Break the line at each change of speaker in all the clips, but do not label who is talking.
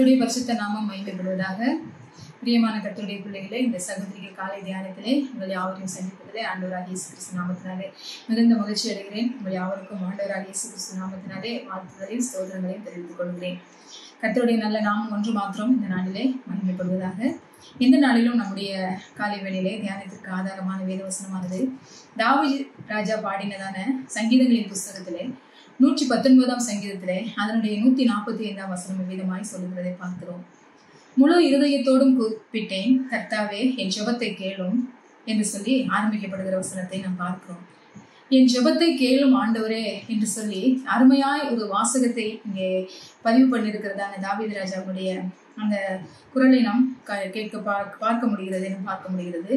கர்த்தருடைய பரிசுத்த நாமம் மகிமைப்படுவதாக. பிரியமான கர்த்தருடைய பிள்ளைகளே, இந்த சகோதரிகள் காலை தியானத்திலே உங்கள் யாவரையும் சந்திப்பதிலே ஆண்டவராகிய இயேசு கிறிஸ்து நாமத்தினாலே மிகுந்த மகிழ்ச்சி அடைகிறேன். உங்கள் யாவருக்கும் ஆண்டவராகிய இயேசு கிறிஸ்து நாமத்தினாலே வாழ்த்துதலையும் ஸ்தோத்திரங்களையும் தெரிவித்துக் கொள்கிறேன். கர்த்தருடைய நல்ல நாமம் ஒன்று மாத்திரம் இந்த நாளிலே மகிமைப்படுவதாக. இந்த நாளிலும் நம்முடைய காலை வேளையிலே தியானத்திற்கு ஆதாரமான வேதவசனமானது தாவீது ராஜா பாடினதான சங்கீதங்களின் புஸ்தகத்திலே 119 சங்கீதத்திலே அதனுடைய 145 வசனம் விதமாய் சொல்லுகிறதை பார்க்கிறோம். முழு இருதயத்தோடும் கூப்பிட்டேன், கர்த்தாவே என் ஜெபத்தை கேளும் என்று சொல்லி ஆரம்பிக்கப்படுகிற வசனத்தை நாம் பார்க்கிறோம். என் ஜெபத்தை கேளும் ஆண்டவரே என்று சொல்லி அருமையாய் ஒரு வாசகத்தை இங்கே பதிவு பண்ணியிருக்கிறதான தாவீது ராஜாவுடைய அந்த குரலை நாம் கேட்க பார்க்க முடிகிறது என்று பார்க்க முடிகிறது.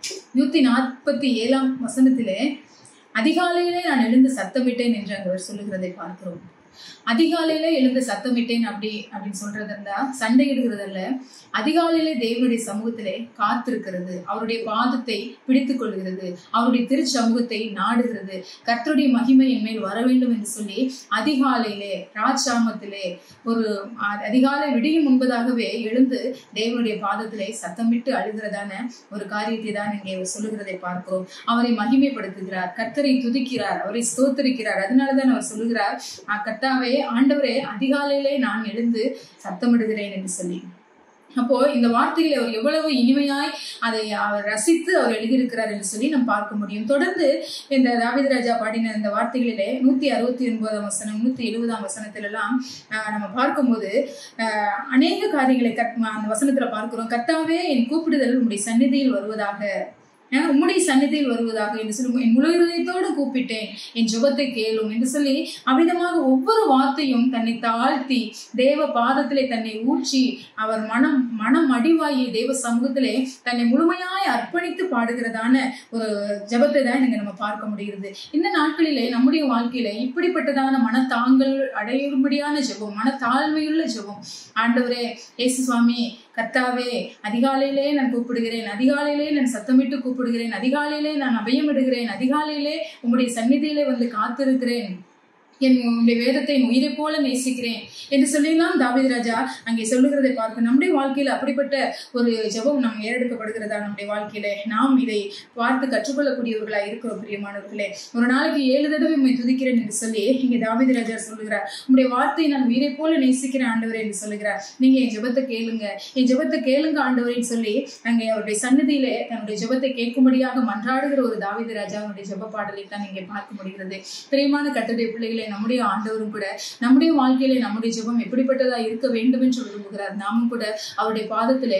147 வசனத்திலே அதிகாலையிலே நான் எழுந்து சத்தமிட்டேன் என்று அங்கே சொல்லுகிறதை பார்க்கிறோம். அதிகாலையில எழுந்து சத்தமிட்டேன் அப்படின்னு சொல்றது இருந்தா சண்டையிடுகிறதல்ல. அதிகாலையிலே தேவனுடைய சமூகத்திலே காத்திருக்கிறது, அவருடைய பாதத்தை பிடித்துக் கொள்கிறது, அவருடைய திருச்சமூகத்தை நாடுகிறது. கர்த்தருடைய மகிமை என் மேல் வர வேண்டும் என்று சொல்லி அதிகாலையிலே ராஜாமத்திலே ஒரு அதிகாலை விடியும் முன்பதாகவே எழுந்து தேவனுடைய பாதத்திலே சத்தமிட்டு அழுகிறதான ஒரு காரியத்தை தான் இங்கே சொல்லுகிறதை பார்க்கிறோம். அவரை மகிமைப்படுத்துகிறார், கர்த்தரை துதிக்கிறார், அவரை ஸ்தோத்தரிக்கிறார். அதனாலதான் அவர் சொல்லுகிறார், கர்த்தாவே ஆண்டவரே அதிகாலையிலே நான் எழுந்து சத்தமிடுகிறேன் என்று சொல்லி. அப்போ இந்த வார்த்தைகளை அவர் எவ்வளவு இனிமையாய் அதை அவர் ரசித்து அவர் எழுதியிருக்கிறார் என்று சொல்லி நாம் பார்க்க முடியும். தொடர்ந்து இந்த தாவீது ராஜா பாடின இந்த வார்த்தைகளிலே 169 வசனம் 170 வசனத்திலெல்லாம் நம்ம பார்க்கும்போது அநேக காரியங்களை அந்த வசனத்துல பார்க்கிறோம். கர்த்தாவே என் கூப்பிடுதல் உம்முடைய சந்நிதியில் வருவதாக, உம்முடைய சந்நிதியில் வருவதாக என்று சொல்லி என் முழு இதயத்தோடு கூப்பிட்டேன், என் ஜெபத்தை கேளும் என்று சொல்லி அவ்விதமாக ஒவ்வொரு வார்த்தையும் தன்னை தாழ்த்தி தேவ பாதத்திலே தன்னை ஊற்றி அவர் மனம் அடிவாயி தேவ சமூகத்திலே தன்னை முழுமையாய் அர்ப்பணித்து பாடுகிறதான ஒரு ஜெபத்தை தான் இங்க நம்ம பார்க்க முடிகிறது. இந்த நாட்களிலே நம்முடைய வாழ்க்கையில இப்படிப்பட்டதான மனத்தாங்கல் அடையும்படியான ஜெபம், மனத்தாழ்மையுள்ள ஜெபம். ஆண்டவரே இயேசு சுவாமி, கர்த்தாவே அதிகாலையிலே நான் கூப்பிடுகிறேன், அதிகாலையிலே நான் சத்தமிட்டு கூப்பிடுகிறேன், அதிகாலையிலே நான் அபயமிடுகிறேன், அதிகாலையிலே உம்முடைய சந்நிதியிலே வந்து காத்திருக்கிறேன், என்னுடைய வேதத்தை என் உயிரை போல நேசிக்கிறேன் என்று சொல்லிலாம் தாவீது ராஜா அங்கே சொல்லுகிறதை பார்க்க நம்முடைய வாழ்க்கையில அப்படிப்பட்ட ஒரு ஜெபம் நாம் ஏறெடுக்கப்படுகிறதா? நம்முடைய வாழ்க்கையில நாம் இதை பார்த்து கற்றுக்கொள்ளக்கூடியவர்களா இருக்கிறோம். பிரியமானவர்களே, ஒரு நாளைக்கு 7 தடவை உம்மை துதிக்கிறேன் என்று சொல்லி இங்கே தாவீது ராஜா சொல்லுகிறார். உம்முடைய வார்த்தையை நான் உயிரை போல நேசிக்கிறேன் ஆண்டவரே என்று சொல்லுகிறார். நீங்க என் ஜெபத்தை கேளுங்க, என் ஜெபத்தை கேளுங்க ஆண்டவரேன்னு சொல்லி அங்கே அவருடைய சன்னதியிலே தன்னுடைய ஜெபத்தை கேட்கும்படியாக மன்றாடுகிற ஒரு தாவீது ராஜா அவனுடைய ஜெப பாடலை தான் இங்கே பார்க்க முடிகிறது. பிரியமான கர்த்தருடைய பிள்ளைகளை, நம்முடைய ஆண்டவரும் கூட நம்முடைய வாழ்க்கையிலே நம்முடைய ஜெபம் எப்படிப்பட்டதா இருக்க வேண்டும் என்று விரும்புகிறார். நாமும் கூட அவருடைய பாதத்திலே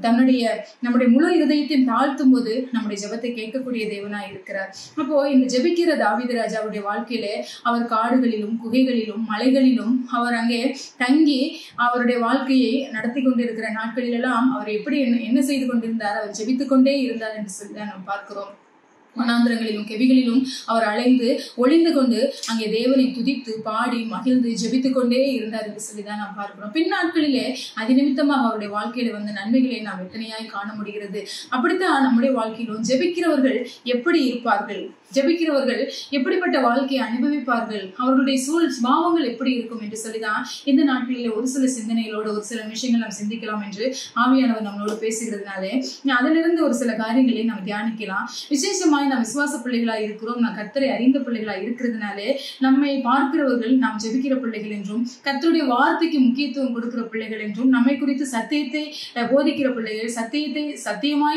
நம்முடைய முழு இதயத்தையும் தாழ்த்தும் போது நம்முடைய ஜெபத்தை கேட்கக்கூடிய தேவனாய் இருக்கிறார். அப்போ இந்த ஜெபிக்கிற தாவீது ராஜாவுடைய வாழ்க்கையிலே அவர் காடுகளிலும் குகைகளிலும் மலைகளிலும் அவர் அங்கே தங்கி அவருடைய வாழ்க்கையை நடத்தி கொண்டிருக்கிற நாட்களிலெல்லாம் அவர் எப்படி என்ன செய்து கொண்டிருந்தார்? அவர் ஜெபித்துக் கொண்டே இருந்தார் என்று சொல்லி நாம் பார்க்கிறோம். வனாந்திரங்களிலும் கெவிகளிலும் அவர் அலைந்து ஒளிந்து கொண்டு அங்கே தேவனை துதித்து பாடி மகிழ்ந்து ஜெபித்துக் கொண்டே இருந்தார் என்று சொல்லிதான் நாம் பார்க்கிறோம். பின் நாட்களிலே அது நிமித்தமாக அவருடைய வாழ்க்கையில வந்த நன்மைகளை நாம் எத்தனையாய் காண முடிகிறது. அப்படித்தான் நம்முடைய வாழ்க்கையிலும் ஜெபிக்கிறவர்கள் எப்படி இருப்பார்கள், ஜெபிக்கிறவர்கள் எப்படிப்பட்ட வாழ்க்கையை அனுபவிப்பார்கள், அவர்களுடைய சுபாவங்கள் எப்படி இருக்கும் என்று சொல்லிதான் இந்த நாட்களிலே ஒரு சில சிந்தனைகளோடு ஒரு சில விஷயங்கள் நாம் சிந்திக்கலாம் என்று ஆவியானவர் நம்மளோடு பேசுகிறதுனாலே அதிலிருந்து ஒரு சில காரியங்களை நாம் தியானிக்கலாம். விசேஷமா நாம் விசுவாச பிள்ளைகளா இருக்கிறோம், நாம் கர்த்தரை அறிந்த பிள்ளைகளா இருக்கிறதுனாலே நம்மை பார்க்கிறவர்கள் நாம் ஜெபிக்கிற பிள்ளைகள் என்றும் கர்த்தருடைய வார்த்தைக்கு முக்கியத்துவம் கொடுக்கிற பிள்ளைகள் என்றும் நம்மை குறித்து சத்தியத்தை போதிக்கிற பிள்ளைகள், சத்தியத்தை சத்தியமாய்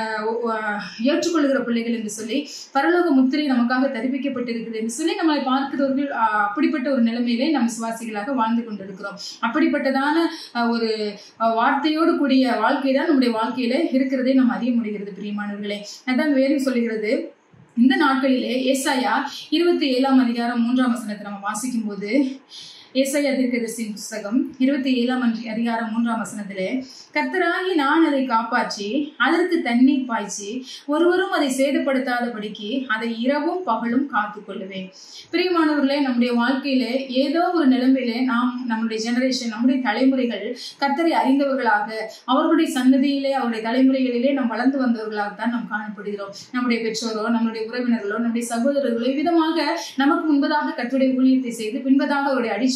ஏற்றுக்கொள்கிற பிள்ளைகள் என்று சொல்லி பரலோக முத்திரை நமக்காக தரிப்பிக்கப்பட்டிருக்கிறது என்று சொல்லி நம்மளை பார்க்கிறவர்கள் அப்படிப்பட்ட ஒரு நிலைமையிலே நம் விசுவாசிகளாக வாழ்ந்து கொண்டிருக்கிறோம். அப்படிப்பட்டதான ஒரு வார்த்தையோடு கூடிய வாழ்க்கை தான் நம்முடைய வாழ்க்கையில இருக்கிறதை நாம் அறிய முடிகிறது. பிரியமானவர்களே, அதான் வேறு சொல்லுகிறது. இந்த நாட்களிலே ஏசாயா 27 அதிகாரம் 3 வசனத்தை நம்ம வாசிக்கும் போது ஏசாயா தீர்க்கதரிசியின் புஸ்தகம் 27 அதிகாரம் 3 வசனத்திலே, கர்த்தராகி நான் அதை காப்பாற்றி அதற்கு தண்ணீர் பாய்ச்சி ஒருவரும் அதை சேதப்படுத்தாதபடிக்கு அதை இரவும் பகலும் காத்து கொள்ளுவேன். பிரியமானவர்களே, நம்முடைய வாழ்க்கையில ஏதோ ஒரு நிலைமையில நாம் நம்முடைய ஜெனரேஷன் நம்முடைய தலைமுறைகள் கர்த்தரை அறிந்தவர்களாக அவர்களுடைய சன்னதியிலே அவருடைய தலைமுறைகளிலே நாம் வளர்ந்து வந்தவர்களாகத்தான் நாம் காணப்படுகிறோம். நம்முடைய பெற்றோரோ நம்முடைய உறவினர்களோ நம்முடைய சகோதரர்களோ விதமாக நமக்கு முன்பதாக கர்த்தருடைய ஊழியத்தை செய்து பின்பதாக அவருடைய அடிச்சு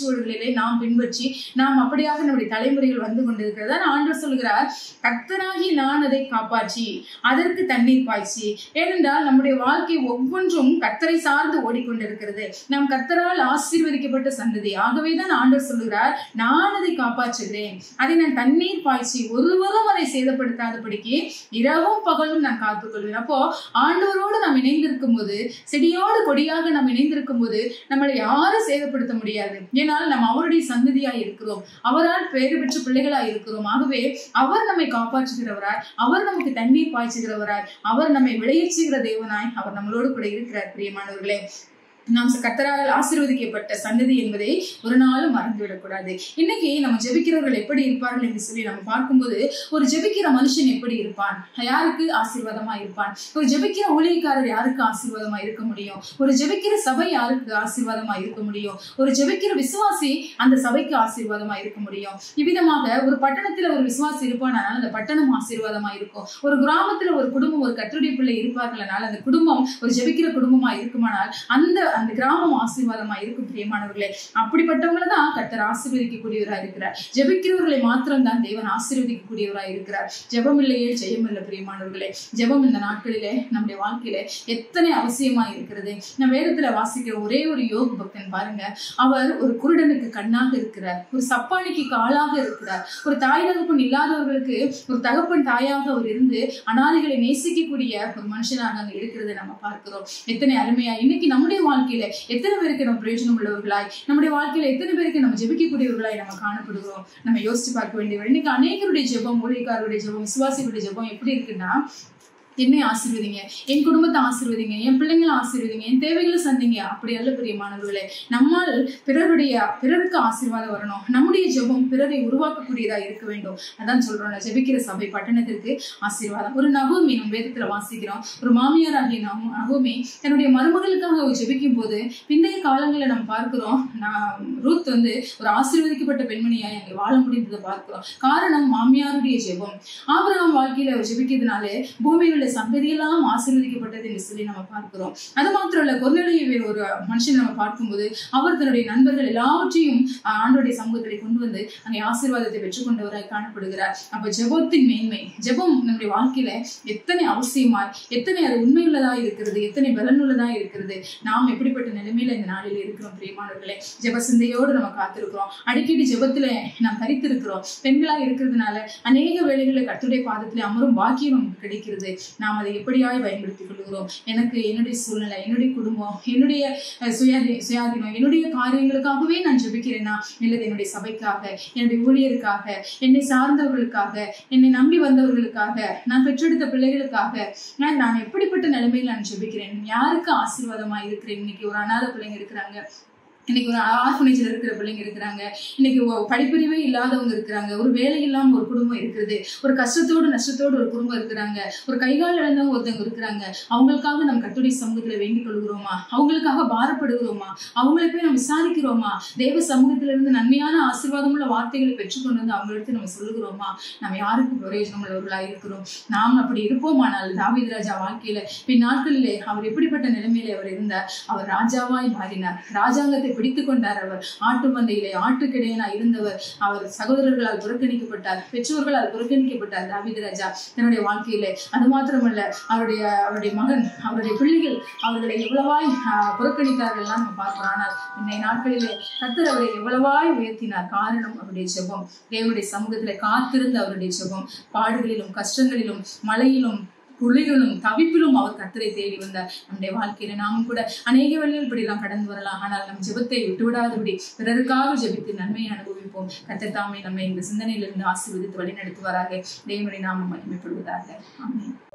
அடிச்சுவடுகளிலே நாம் பின்பற்றி நாம் அப்படியாக நம்முடைய தலைமுறைகள் வந்து கொண்டிருக்கிறதா ஆண்டவர் சொல்கிறார். கர்த்தராகி நான் அதை காப்பாற்றி அதற்கு தண்ணீர் பாய்ச்சி. ஏனென்றால் நம்முடைய வாழ்க்கை ஒவ்வொன்றும் கர்த்தரை சார்ந்து ஓடிக்கொண்டிருக்கிறது. நாம் கர்த்தரால் ஆசீர்வதிக்கப்பட்ட சந்ததி. ஆகவேதான் ஆண்டவர் சொல்லுகிறார், நான் அதை காப்பாற்றுகிறேன், அதை நான் தண்ணீர் பாய்ச்சி ஒருவரும் அதை சேதப்படுத்தாதபடிக்கு இரவும் பகலும் நான் காத்துக்கொள்வேன். அப்போ ஆண்டவரோடு நாம் இணைந்திருக்கும் போது, செடியோடு கொடியாக நாம் இணைந்திருக்கும் போது நம்மளை யாரும் சேதப்படுத்த முடியாது. ஏனால் நாம் அவருடைய சந்ததியாய் இருக்கிறோம், அவரால் பேறு பெற்ற பிள்ளைகளாய் இருக்கிறோம். ஆகவே அவர் நம்மை காப்பாற்றுகிறவராய், அவர் நமக்கு தண்ணீர் பாய்ச்சுகிறவராய், அவர் நம்மை விளையச்சுகிற தேவனாய் அவர் நம்மளோடு கூட இருக்கிறார். பிரியமானவர்களே, நாம் கர்த்தரால் ஆசீர்வதிக்கப்பட்ட சந்ததி என்பதை ஒரு நாளும் மறந்துவிடக்கூடாது. இன்னைக்கு நம்ம ஜெபிக்கிறவர்கள் எப்படி இருப்பார்கள் என்று சொல்லி நம்ம பார்க்கும்போது, ஒரு ஜெபிக்கிற மனுஷன் எப்படி இருப்பான், யாருக்கு ஆசீர்வாதமா இருப்பான்? ஒரு ஜெபிக்கிற ஊழியக்காரர் யாருக்கு ஆசீர்வாதமா இருக்க முடியும்? ஒரு ஜெபிக்கிற சபை யாருக்கு ஆசீர்வாதமா இருக்க முடியும்? ஒரு ஜெபிக்கிற விசுவாசி அந்த சபைக்கு ஆசீர்வாதமா இருக்க முடியும். இவ்விதமாக ஒரு பட்டணத்துல ஒரு விசுவாசி இருப்பானால் அந்த பட்டணம் ஆசீர்வாதமா இருக்கும். ஒரு கிராமத்துல ஒரு குடும்பம், ஒரு கர்த்தருடைய பிள்ளை இருப்பார்களானால் அந்த குடும்பம் ஒரு ஜெபிக்கிற குடும்பமா இருக்குமானால் அந்த கிராமம் ஆசீர்வாதமா இருக்கும். பிரியமானவர்களே, அப்படிப்பட்டவங்களை தான் கர்த்தர் ஆசீர்வதிக்கக்கூடியவராக இருக்கிறார். ஜெபிக்கிறவர்களை மாத்திரம் தான் தேவன் ஆசீர்வதிக்கக்கூடியவராக இருக்கிறார். ஜெபம் இல்லையே ஜெயம் இல்லை. பிரியமானவர்களே, ஜெபம் இந்த நாட்களிலே நம்முடைய வாழ்க்கையில எத்தனை அவசியமா இருக்கிறது. நம்ம வேதத்துல வாசிக்கிற ஒரே ஒரு யோக பக்தன் பாருங்க, அவர் ஒரு குருடனுக்கு கண்ணாக இருக்கிறார், ஒரு சப்பானிக்கு காலாக இருக்கிறார், ஒரு தாய் தகப்பன் இல்லாதவர்களுக்கு ஒரு தகப்பன் தாயாக அவர் இருந்து அனாதைகளை நேசிக்கக்கூடிய ஒரு மனுஷனாக அங்க இருக்கிறதை நம்ம பார்க்கிறோம். எத்தனை அருமையா இன்னைக்கு நம்முடைய வாழ்க்கையில எத்தனை பேருக்கு நம்ம பிரயோஜனம் உள்ளவர்களாய், நம்முடைய வாழ்க்கையில எத்தனை பேருக்கு நம்ம ஜெபிக்கக்கூடியவர்களாய் நம்ம காணப்படுகிறோம். நம்ம யோசிச்சு பார்க்க வேண்டியவர். இன்னைக்கு அநேகருடைய ஜெபம், ஊழியக்காரருடைய ஜெபம், விசுவாசிகளுடைய ஜெபம் எப்படி இருக்குன்னா, என்னை ஆசீர்வதிங்க, என் குடும்பத்தை ஆசீர்வதிங்க, என் பிள்ளைங்களை ஆசீர்வதிங்க, என் தேவைகளை சந்திங்க. அப்படி அல்ல பிரியமானவர்களே, நம்மால் பிறருக்கு ஆசீர்வாதம் வரணும். நம்முடைய ஜெபம் பிறரை உருவாக்கக்கூடியதா இருக்க வேண்டும். அதான் சொல்றோம், ஜெபிக்கிற சபை பட்டணத்திற்கு ஆசீர்வாதம். ஒரு நகோமி நம்ம வேதத்துல வாசிக்கிறோம். ஒரு மாமியாராகிய நகோமி தன்னுடைய மருமகளுக்காக ஜெபிக்கும் போது பிந்தைய காலங்களில் நம்ம பார்க்கிறோம், ரூத் ஒரு ஆசீர்வதிக்கப்பட்ட பெண்மணியாய் அங்கே வாழ முடிந்ததை பார்க்கிறோம். காரணம் மாமியாருடைய ஜெபம். ஆபிரகாம் வாழ்க்கையில அவர் ஜெபிக்கிறதுனாலே பூமியில் சந்ததியெல்லாம் ஆசீர்வதிக்கப்பட்டது என்று சொல்லி நம்ம பார்க்கிறோம். அது மாத்திரம் இல்ல, கொர்நேலியுவை ஒரு மனுஷன் நம்ம பார்க்கும்போது அவர் தன்னுடைய நண்பர்கள் எல்லாவற்றையும் ஆண்டவருடைய சமூகத்திலே கொண்டு வந்து அங்கே ஆசீர்வாதத்தை பெற்றுக்கொண்டவராய் காணப்படுகிறார். அப்ப ஜெபத்தின் மேன்மை, ஜெபம் நம்முடைய வாழ்க்கையில எத்தனை அவசியமாய், எத்தனை அது உண்மையுள்ளதா இருக்கிறது, எத்தனை பலனுள்ளதா இருக்கிறது. நாம் எப்படிப்பட்ட நிலைமையில இந்த நாளில் இருக்கிறோம் பிரியமானவர்களே. ஜெப சிந்தையோடு நம்ம காத்திருக்கிறோம். அடிக்கடி ஜெபத்துல நாம் தரித்திருக்கிறோம். பெண்களா இருக்கிறதுனால அநேக வேளைகளில் கர்த்தருடைய பாதத்திலே அமரும் பாக்கியம் நமக்கு கிடைக்கிறது. நாம் அதை எப்படியாய் பயன்படுத்திக் கொள்கிறோம். எனக்கு என்னுடைய சூழ்நிலை, என்னுடைய குடும்பம், என்னுடைய சுயாதீனம், என்னுடைய காரியங்களுக்காகவே நான் ஜெபிக்கிறேன்னா, இல்லது என்னுடைய சபைக்காக, என்னுடைய ஊழியருக்காக, என்னை சார்ந்தவர்களுக்காக, என்னை நம்பி வந்தவர்களுக்காக, நான் பெற்றெடுத்த பிள்ளைகளுக்காக நான் எப்படிப்பட்ட நிலைமையில் நான் ஜெபிக்கிறேன்? யாருக்கு ஆசீர்வாதமா இருக்கிறேன்? இன்னைக்கு ஒரு அநாத பிள்ளைங்க இருக்கிறாங்க, இன்னைக்கு ஒரு ஆர்ஃபனேஜ்ல இருக்கிற பிள்ளைங்க இருக்கிறாங்க, இன்னைக்கு படிப்பறிவே இல்லாதவங்க இருக்கிறாங்க, ஒரு வேலை இல்லாம ஒரு குடும்பம் இருக்கிறது, ஒரு கஷ்டத்தோடு நஷ்டத்தோடு ஒரு குடும்பம் இருக்கிறாங்க, ஒரு கைகால் இழந்தவங்க ஒருத்தவங்க இருக்கிறாங்க. அவங்களுக்காக நம்ம கர்த்தருடைய சமூகத்துல வேண்டிக் கொள்கிறோமா? அவங்களுக்காக பாரப்படுகிறோமா? அவங்களை போய் நம்ம விசாரிக்கிறோமா? தேவ சமூகத்திலிருந்து நன்மையான ஆசீர்வாதமுள்ள வார்த்தைகளை பெற்றுக்கொண்டு வந்து அவங்களுக்கு நம்ம சொல்லுகிறோமா? நம்ம யாருக்கு பிரயோஜனம் உள்ளவர்களாக இருக்கிறோம்? நாம் அப்படி இருப்போமானால் தாவீது ராஜா வாழ்க்கையில பின் நாட்களிலே அவர் எப்படிப்பட்ட நிலைமையில அவர் இருந்தார்? அவர் ராஜாவாய் மாறினார், ராஜாங்கத்தை பிடித்துக் கொண்டார். அவர் ஆட்டு மந்தையிலே ஆட்டுக்கிடையனா இருந்தவர். அவர் சகோதரர்களால் புறக்கணிக்கப்பட்டார், பெற்றோர்களால் புறக்கணிக்கப்பட்டார் தாவீது ராஜா தன்னுடைய வாழ்க்கையிலே. அது மாத்திரமல்ல, அவருடைய மகன், அவருடைய பிள்ளைகள் அவர்களை எவ்வளவாய் புறக்கணித்தார்கள் நம்ம பார்க்கிறோம். ஆனால் இன்னைய நாட்களிலே கர்த்தர் அவரை எவ்வளவாய் உயர்த்தினார். காரணம் அவருடைய ஜெபம். தேவனுடைய சமூகத்திலே காத்திருந்த அவருடைய ஜெபம். பாடுகளிலும் கஷ்டங்களிலும் மழையிலும் குளிரிலும் தவிப்பிலும் அவர் கர்த்தரை தேடி வந்தார். நம்முடைய வாழ்க்கையில நாமும் கூட அநேக வேளைகள் இப்படிலாம் கடந்து வரலாம். ஆனால் நம் ஜெபத்தை விட்டுவிடாதபடி பிறருக்காக ஜெபித்து நன்மையை அனுபவிப்போம். கர்த்தர் தாமே நம்மை இந்த சிந்தனையிலிருந்து ஆசீர்வதித்து வழிநடத்துவாராக. தேவனுடைய நாமம் மகிமைப்படுவதாக. ஆமென்.